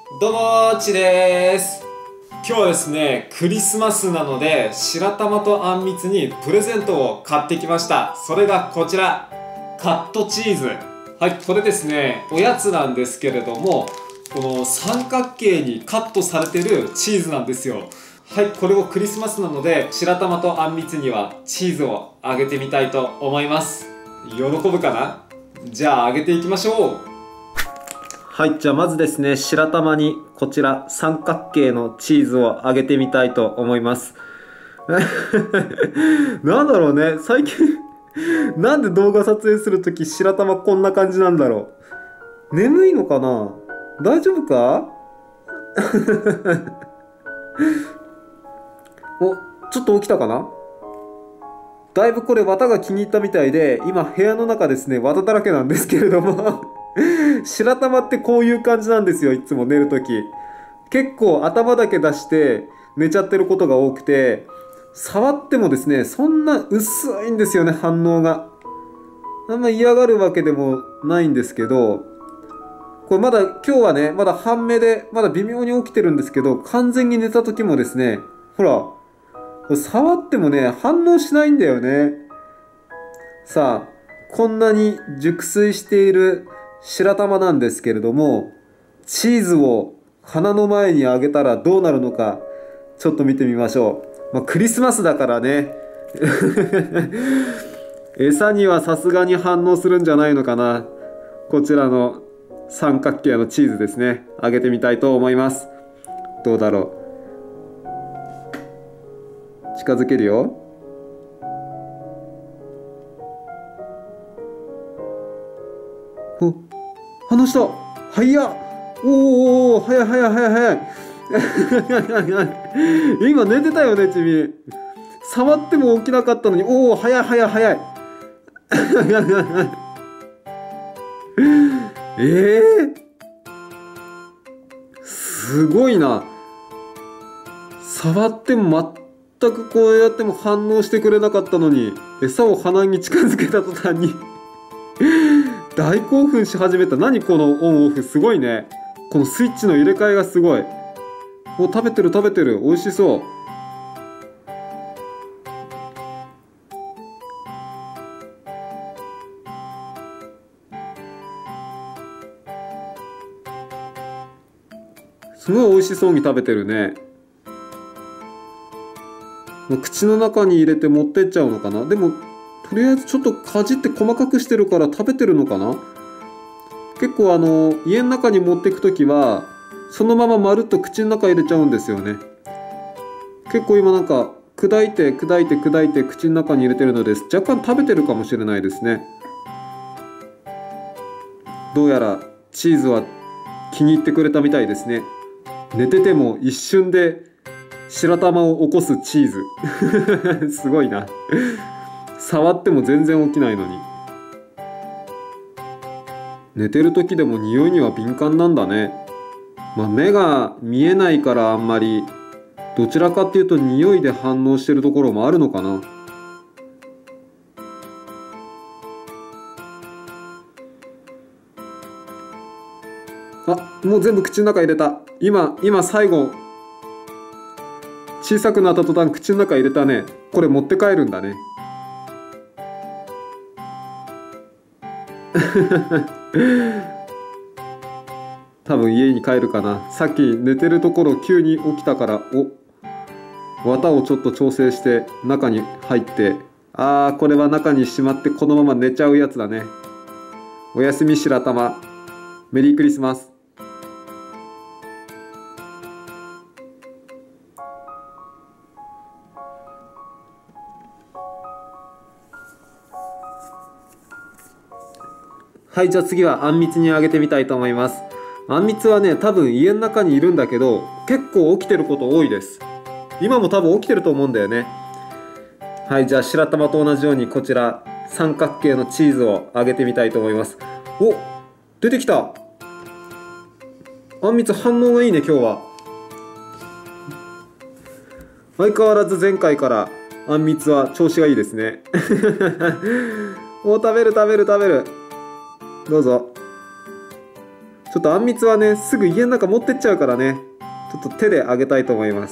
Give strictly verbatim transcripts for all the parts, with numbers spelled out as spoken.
どうもーちでーす。今日はですね、クリスマスなので白玉とあんみつにプレゼントを買ってきました。それがこちら、カットチーズ。はい、これですね、おやつなんですけれども、この三角形にカットされてるチーズなんですよ。はい、これをクリスマスなので白玉とあんみつにはチーズをあげてみたいと思います。喜ぶかな？じゃああげていきましょう。はい、じゃあまずですね、白玉にこちら三角形のチーズを揚げてみたいと思います。なんだろうね、最近なんで動画撮影するとき白玉こんな感じなんだろう。眠いのかな？大丈夫か？お、ちょっと起きたかな？だいぶこれ綿が気に入ったみたいで、今部屋の中ですね、綿だらけなんですけれども白玉ってこういう感じなんですよ。いつも寝るとき結構頭だけ出して寝ちゃってることが多くて、触ってもですねそんな薄いんですよね、反応が。あんま嫌がるわけでもないんですけど、これまだ今日はねまだ半目でまだ微妙に起きてるんですけど、完全に寝た時もですね、ほらこれ触ってもね反応しないんだよね。さあ、こんなに熟睡している白玉なんですけれども、チーズを鼻の前にあげたらどうなるのか、ちょっと見てみましょう。まあ、クリスマスだからね餌にはさすがに反応するんじゃないのかな。こちらの三角形のチーズですね、あげてみたいと思います。どうだろう。近づけるよ。お、反応した。早っ。おお、早い早い早い早い今寝てたよね、君。触っても起きなかったのに、おお、早い早い早いえー、すごいな。触っても全くこうやっても反応してくれなかったのに、餌を鼻に近づけた途端に大興奮し始めた。何このオンオフ、すごいね。このスイッチの入れ替えがすごい。お、食べてる食べてる、美味しそう。すごい美味しそうに食べてるね。もう口の中に入れて持ってっちゃうのかな。でもとりあえずちょっとかじって細かくしてるから食べてるのかな。結構あの家の中に持っていく時はそのまままるっと口の中入れちゃうんですよね。結構今なんか砕いて砕いて砕いて口の中に入れてるので、若干食べてるかもしれないですね。どうやらチーズは気に入ってくれたみたいですね。寝てても一瞬で白玉を起こすチーズすごいな。触っても全然起きないのに。寝てる時でも匂いには敏感なんだね。まあ、目が見えないからあんまり、どちらかっていうと匂いで反応してるところもあるのかな。あ、もう全部口の中入れた。今今最後小さくなった途端口の中入れたね。これ持って帰るんだね多分家に帰るかな。さっき寝てるところ急に起きたから、お、綿をちょっと調整して中に入って、あー、これは中にしまってこのまま寝ちゃうやつだね。おやすみ白玉、メリークリスマス。はい、じゃあ次はあんみつにあげてみたいと思います。あんみつはね、多分家の中にいるんだけど結構起きてること多いです。今も多分起きてると思うんだよね。はい、じゃあ白玉と同じようにこちら三角形のチーズをあげてみたいと思います。お、出てきた。あんみつ反応がいいね、今日は。相変わらず前回からあんみつは調子がいいですねお、食べる食べる食べる。どうぞ。 ちょっとあんみつはねすぐ家の中持ってっちゃうからね、ちょっと手であげたいと思います。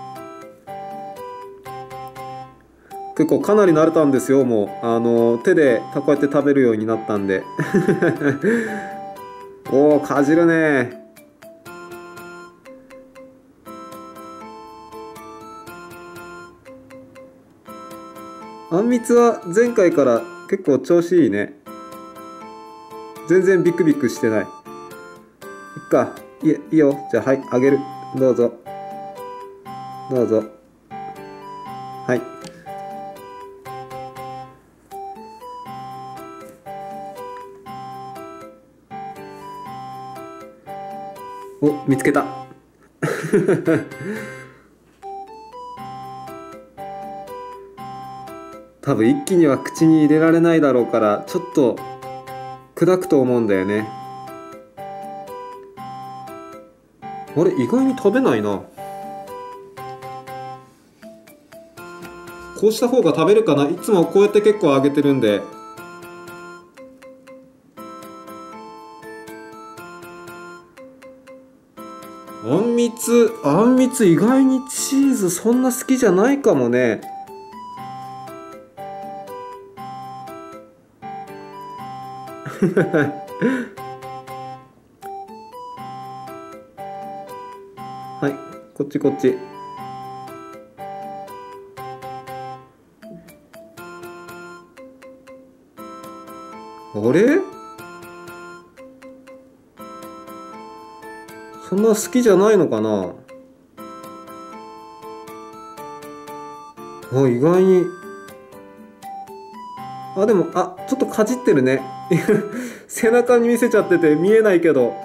結構かなり慣れたんですよ。もうあの手でこうやって食べるようになったんでおお、かじるね。あんみつは前回から結構調子いいね。全然ビクビクしてない。いっか、いいいいよ。じゃあ、はい、あげる。どうぞ。どうぞ。はい。お、見つけた。多分一気には口に入れられないだろうから、ちょっと砕くと思うんだよね。あれ、意外に食べないな。こうした方が食べるかな。いつもこうやって結構あげてるんで。あんみつ、あんみつ意外にチーズそんな好きじゃないかもね。はい、こっちこっち。あれ？そんな好きじゃないのかな。あ、意外に。あ、でも、あ、ちょっとかじってるね。背中に見せちゃってて見えないけど。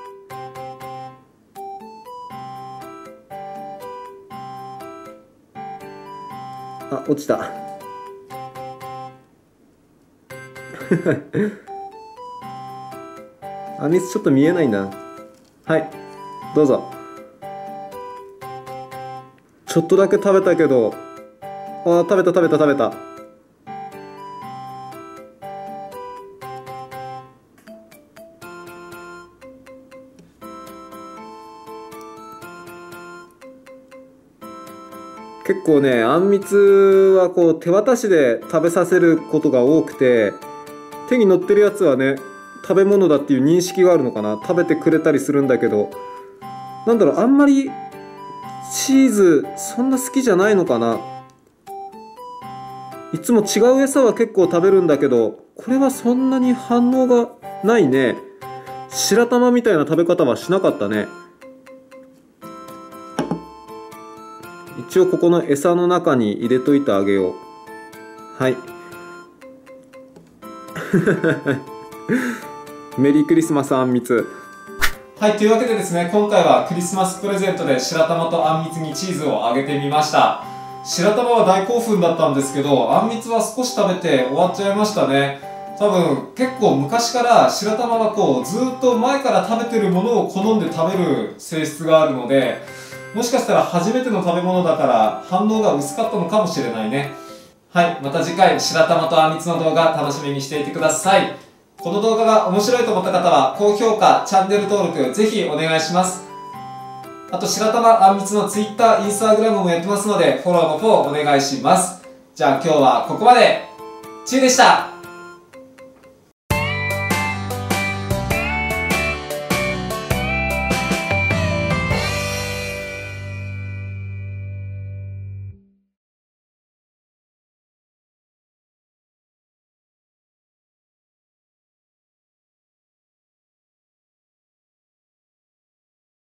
あ、落ちた。あ、みつちょっと見えないんだ。はい、どうぞ。ちょっとだけ食べたけど、あ、食べた食べた食べた。結構ね、あんみつはこう手渡しで食べさせることが多くて、手に乗ってるやつはね食べ物だっていう認識があるのかな。食べてくれたりするんだけど、なんだろう、あんまりチーズそんな好きじゃないのかな。いつも違う餌は結構食べるんだけど、これはそんなに反応がないね。白玉みたいな食べ方はしなかったね。一応ここの餌の中に入れといてあげよう。はい。メリークリスマスあんみつ。はい、というわけでですね、今回はクリスマスプレゼントで白玉とあんみつにチーズをあげてみました。白玉は大興奮だったんですけど、あんみつは少し食べて終わっちゃいましたね。多分結構昔から白玉はこうずっと前から食べてるものを好んで食べる性質があるので、もしかしたら初めての食べ物だから反応が薄かったのかもしれないね。はい、また次回白玉とあんみつの動画楽しみにしていてください。この動画が面白いと思った方は高評価、チャンネル登録ぜひお願いします。あと白玉あんみつの Twitter、Instagram もやってますのでフォローの方お願いします。じゃあ今日はここまで。ちゅうでした。